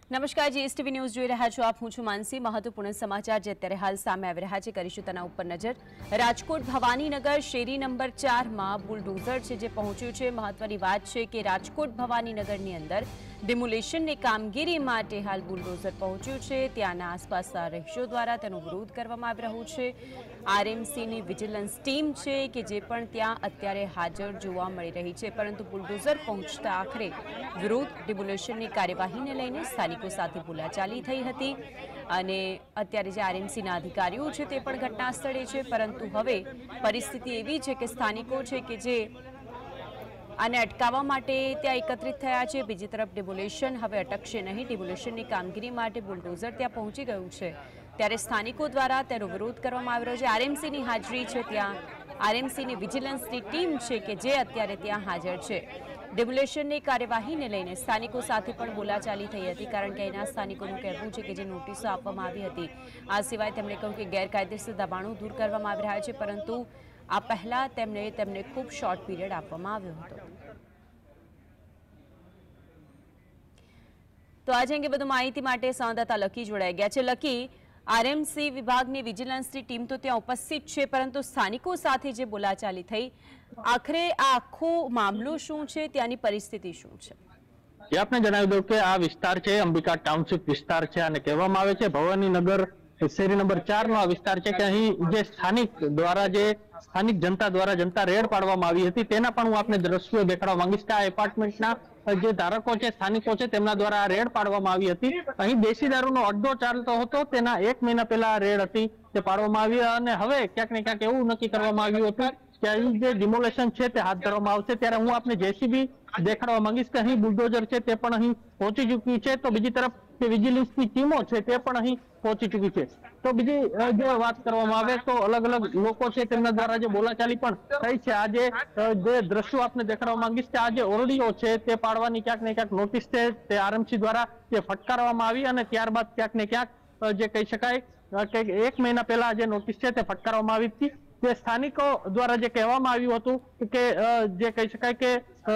નમસ્કાર જી TV news જોઈ રહ્યા છો આપ। હું છું માનસી। મહત્વપૂર્ણ સમાચાર જે અત્યારે હાલ સામે આવી રહ્યા છે કરીશું તેના ઉપર નજર। રાજકોટ ભવાનીનગર શેરી નંબર 4 માં બુલડોઝર છે જે પહોંચ્યું છે। મહત્વની વાત છે કે રાજકોટ ભવાનીનગરની અંદર ડિમોલેશનની કામગીરી માટે હાલ બુલડોઝર પહોંચ્યું છે। ત્યાંના આસપાસના રહીશો દ્વારા તેનો વિરોધ કરવામાં આવી રહ્યો છે। આરએમસીની વિજિલન્સ ટીમ છે કે જે પણ ત્યાં અત્યારે હાજર જોવા મળી રહી છે, પરંતુ બુલડોઝર પહોંચતા આખરે વિરોધ ડિમોલેશનની કાર્યવાહીને લઈને સ્થાનિકો સાથે બોલાચાલી થઈ હતી અને અત્યારે જે આરએમસીના અધિકારીઓ છે તે પણ ઘટના સ્થળે છે, પરંતુ હવે પરિસ્થિતિ એવી છે કે સ્થાનિકો છે કે જે આને અટકાવવા માટે ત્યાં એકત્રિત થયા છે। બીજી તરફ ડિમોલેશન હવે અટકશે નહીં। ડિમોલેશનની કામગીરી માટે બુલડોઝર ત્યાં પહોંચી ગયું છે, ત્યારે સ્થાનિકો દ્વારા તેનો વિરોધ કરવામાં આવી રહ્યો છે। આરએમસીની હાજરી છે, ત્યાં આરએમસીની વિજિલન્સની ટીમ છે કે જે અત્યારે ત્યાં હાજર છે। ડિમોલેશનની કાર્યવાહીને લઈને સ્થાનિકો સાથે પણ બોલાચાલી થઈ હતી, કારણ કે અહીંના સ્થાનિકોનું કહેવું છે કે જે નોટિસો આપવામાં આવી હતી આ સિવાય તેમણે કહ્યું કે ગેરકાયદેસર દબાણો દૂર કરવામાં આવી રહ્યા છે, પરંતુ આ પહેલા તેમને ખૂબ શોર્ટ પીરિયડ આપવામાં આવ્યો હતો। તો આજે અંગે વધુ માહિતી માટે સંવાદદાતા લકી જોડાઈ ગયા છે। લકી, આરએમસી વિભાગની વિજિલન્સની ટીમ તો ત્યાં ઉપસ્થિત છે, પરંતુ સ્થાનિકો સાથે જે બોલાચાલી થઈ, આખરે આ આખો મામલો શું છે, ત્યાંની પરિસ્થિતિ શું છે? આપને જણાવી દઉં કે આ વિસ્તાર છે અંબિકા ટાઉનશીપ વિસ્તાર છે અને કહેવામાં આવે છે ભવાનીનગર શેરી નંબર 4 નો આ વિસ્તાર છે કે અહીં જે સ્થાનિક જનતા દ્વારા જનતા રેડ પાડવામાં આવી હતી તેના પણ હું આપને દ્રશ્યો દેખાડવા માંગીશ કે આ એપાર્ટમેન્ટના જે ધારકો છે, સ્થાનિકો છે, તેમના દ્વારા આ રેડ પાડવામાં આવી હતી। અહીં દેશી દારૂનો અડ્ડો ચાલતો હતો, તેના 1 મહિના પહેલા આ રેડ હતી તે પાડવામાં આવી અને હવે ક્યાંક ને ક્યાંક એવું નક્કી કરવામાં આવ્યું હતું કે અહીં જે ડિમોલેશન છે તે હાથ ધરવામાં આવશે। ત્યારે હું આપને જેસીબી દેખાડવા માંગીશ કે અહીં બુલડોઝર છે તે પણ અહીં પહોંચી ચૂકી છે, તો બીજી તરફ જે વિજિલન્સની ટીમો છે તે પણ અહીં પહોંચી ચૂકી છે। તો બીજી જો વાત કરવામાં આવે તો અલગ અલગ લોકો છે તેમના દ્વારા જે બોલાચાલી પણ થઈ છે। આજે જે દ્રશ્યો આપને દેખાડવા માંગીશ કે આ જે ઓરડીઓ છે તે પાડવાની ક્યાંક ને ક્યાંક નોટિસ છે તે આરએમસી દ્વારા જે ફટકારવામાં આવી અને ત્યારબાદ ક્યાંક ને ક્યાંક જે કહી શકાય કે 1 મહિના પહેલા જે નોટિસ છે તે ફટકારવામાં આવી હતી। તે સ્થાનિકો દ્વારા જે કહેવામાં આવ્યું હતું કે જે કહી શકાય કે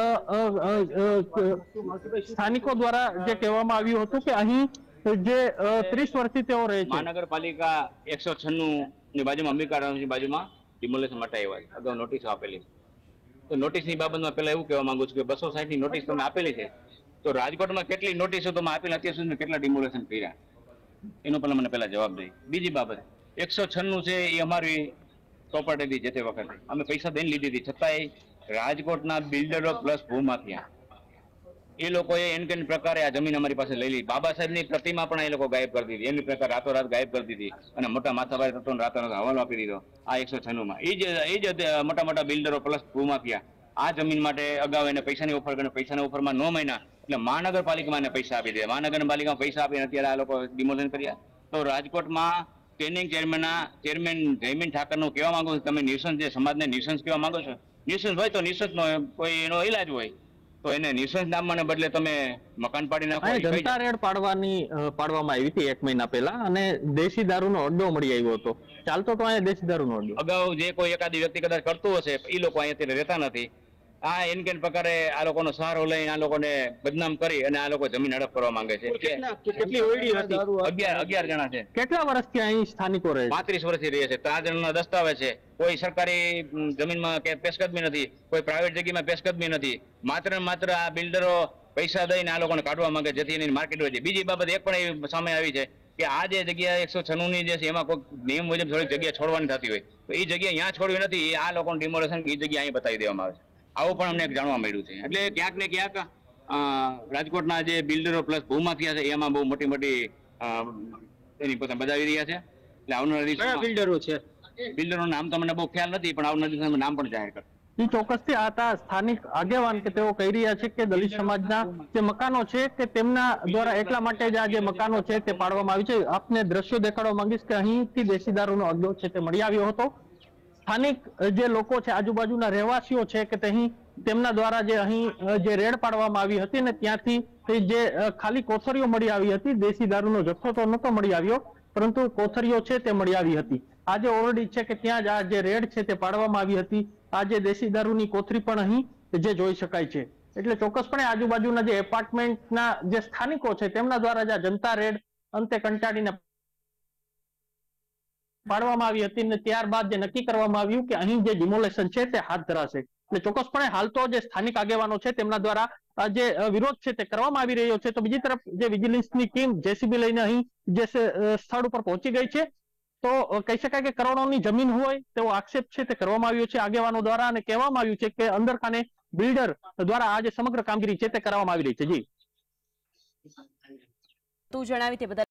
સ્થાનિકો દ્વારા જે કહેવામાં આવ્યું હતું કે અહીં જે 30 વર્ષથી તેઓ રહે છે। મહાનગરપાલિકા 196 ની બાજુમાં અંબિકા ટાઉનની બાજુમાં ડિમોલેશન માટે આવ્યા છે, અગાઉ નોટિસ આપેલી। તો નોટિસની બાબતમાં પહેલા એવું કહેવા માંગુ છું કે 260 ની નોટિસ તમે આપેલી છે, તો રાજકોટમાં કેટલી નોટિસો તમે આપેલી, અત્યાર સુધી કેટલા ડિમોલેશન કર્યા, એનો પહેલા મને પહેલા જવાબ દઈ। બીજી બાબત 196 છે એ અમારી પ્રોપર્ટી હતી, જે તે વખતે અમે પૈસા દઈને લીધી હતી, છતાંય રાજકોટના બિલ્ડરો પ્લસ ભૂમાફિયા એ લોકોએ એન પ્રકારે આ જમીન અમારી પાસે લઈ લીધી। બાબા સાહેબની પ્રતિમા પણ એ લોકો ગાયબ કરી દીધી, એની પ્રકાર રાતોરાત ગાયબ કરી દીધી અને મોટા માથાભાઈ તત્વોને રાતોરાત હવાલો આપી દીધો આ 196 માં। એ જ મોટા મોટા બિલ્ડરો પ્લસ ભૂમાફિયા આ જમીન માટે અગાઉ એને પૈસાની ઓફર કરીને પૈસાની ઓફરમાં 9 મહિના એટલે મહાનગરપાલિકામાં એને પૈસા આપી દીધા, મહાનગરપાલિકામાં પૈસા આપીને અત્યારે આ લોકો ડિમોલેશન કર્યા। તો રાજકોટમાં સ્ટેન્ડિંગ ચેરમેન જયમીન ઠાકરનું કહેવા માંગુ છું, તમે નિશંસ જે સમાજને નિશંસ કહેવા માંગો છો, નિશંસ હોય તો નિશંસનો કોઈ એનો ઇલાજ હોય તો એને નિશંસ નામને બદલે તમે મકાન પાડી નાખો। જનતા રેડ પાડવામાં આવી હતી 1 મહિના પહેલા અને દેશી દારૂનો અડ્ડો મળી આવ્યો હતો, ચાલતો તો અહીંયા દેશી દારૂનો અડ્ડો। અગાઉ જે કોઈ એકાદી વ્યક્તિ કદાચ કરતું હશે એ લોકો અહીંયા રહેતા નથી। આ એનકેન પ્રકારે આ લોકોનો સહારો લઈને આ લોકોને બદનામ કરી અને આ લોકો જમીન હડપ કરવા માંગે છે। કેટલી ઓયડી હતી? 11 જણા છે। કેટલા વર્ષથી અહીં સ્થાનિકો રહે છે? 35 વર્ષથી રહે છે। 3 જણાના દસ્તાવેજ છે, કોઈ સરકારી જમીનમાં કે પેશકદમી નથી, કોઈ પ્રાઇવેટ જગ્યામાં પેશકદમી નથી, માત્ર ને માત્ર આ બિલ્ડરો પૈસા દઈને આ લોકોને કાઢવા માંગે જેથી એની માર્કેટ હોય છે। બીજી બાબત એક પણ એવી સામે આવી છે કે આ જે જગ્યા 196 ની જે છે એમાં કોઈ નિયમ મુજબ થોડી જગ્યા છોડવાની થતી હોય તો એ જગ્યા અહીંયા છોડવી નથી, આ લોકોને ડિમોલેશન એ જગ્યા અહીં બતાવી દેવામાં આવે છે। આવું પણ અમને જાણવા મળ્યું છે। એટલે ક્યાંક ને ક્યાંક રાજકોટના જે બિલ્ડરો પ્લસ ભૂમાફિયા છે એમાં બહુ મોટી એની પોતે બજાવી રહ્યા છે। એટલે આવનારા બિલ્ડરો છે, બિલ્ડરોનું નામ તો મને બહુ ખ્યાલ નથી, પણ આવનારા દિવસમાં નામ પણ જાહેર કરશે। એ ચોક્કસથી આ હતા સ્થાનિક આગેવાન કે તેઓ કહી રહ્યા છે કે દલિત સમાજના જે મકાનો છે કે તેમના દ્વારા એટલા માટે જ આ જે મકાનો છે તે પાડવામાં આવી છે। આપને દ્રશ્યો દેખાડવા માંગીશ કે અહીંથી દેશી દારૂનો અડ્ડો છે તે મળી આવ્યો હતો। સ્થાનિક જે લોકો છે, આજુબાજુના રહેવાસીઓ છે કે તેમના દ્વારા જે અહીં જે રેડ પાડવામાં આવી હતી ને ત્યાંથી જે ખાલી કોથળીઓ મળી આવી હતી, દેશી દારૂનો જથ્થો તો નહોતો મળી આવ્યો, પરંતુ કોથળીઓ છે તે મળી આવી હતી। આ જે ઓરડી છે કે ત્યાં જ આ જે રેડ છે તે પાડવામાં આવી હતી, આ જે દેશી દારૂની કોથળી પણ અહીં જે જોઈ શકાય છે। એટલે ચોક્કસપણે આજુબાજુના જે એપાર્ટમેન્ટના જે સ્થાનિકો છે તેમના દ્વારા જ આ જનતા રેડ અંતે કંટાળીને પાડવામાં આવી હતી અને ત્યારબાદ જે નક્કી કરવામાં આવ્યું કે અહીં જે ડિમોલેશન છે તે હાથ ધરાશે. એટલે ચોક્કસપણે હાલ તો જે સ્થાનિક આગેવાનો છે તેમના દ્વારા જે વિરોધ છે તે કરવામાં આવી રહ્યો છે. તો બીજી તરફ જે વિજિલન્સની ટીમ જેસીબી લઈને અહીં જે સ્થળ ઉપર પહોંચી ગઈ છે. તો કહી શકાય કે કરોડોની જમીન હોય તેવો આક્ષેપ છે તે કરવામાં આવ્યો છે આગેવાનો દ્વારા અને કહેવામાં આવ્યું છે કે અંદરખાને બિલ્ડર દ્વારા આ જે સમગ્ર કામગીરી છે તે કરવામાં આવી રહી છે. જી તું જણાવી તે બદલ